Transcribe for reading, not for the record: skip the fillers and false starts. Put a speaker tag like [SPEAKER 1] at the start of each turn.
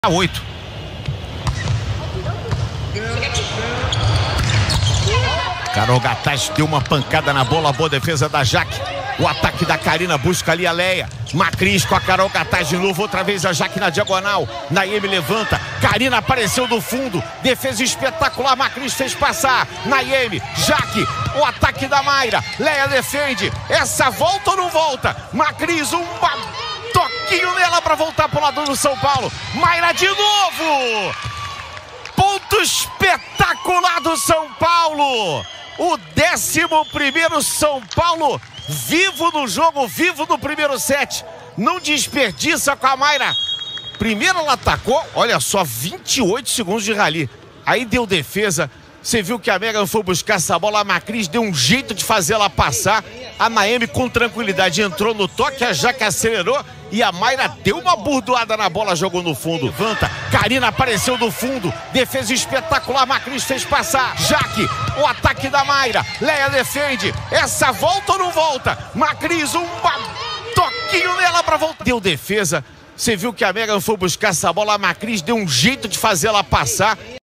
[SPEAKER 1] 8. Carol Gataz deu uma pancada na bola, boa defesa da Jaque. O ataque da Karina busca ali a Leia. Macris com a Carol Gataz de novo, outra vez a Jaque na diagonal. Naime levanta, Karina apareceu do fundo, defesa espetacular, Macris fez passar. Naime, Jaque, o ataque da Mayra. Leia defende, essa volta ou não volta? Macris, toquinho nela para voltar para o lado do São Paulo. Mayra de novo! Ponto espetacular do São Paulo! O 11º São Paulo vivo no jogo, vivo no primeiro set. Não desperdiça com a Mayra. Primeiro ela atacou, olha só, 28 segundos de rally. Aí deu defesa. Você viu que a Megan foi buscar essa bola, a Macris deu um jeito de fazer ela passar. A Naime com tranquilidade entrou no toque, a Jaque acelerou e a Mayra deu uma burdoada na bola, jogou no fundo. Levanta, Karina apareceu do fundo, defesa espetacular, Macris fez passar. Jaque, o ataque da Mayra, Leia defende, essa volta ou não volta? Macris, toquinho nela para voltar. Deu defesa, você viu que a Megan foi buscar essa bola, a Macris deu um jeito de fazer ela passar.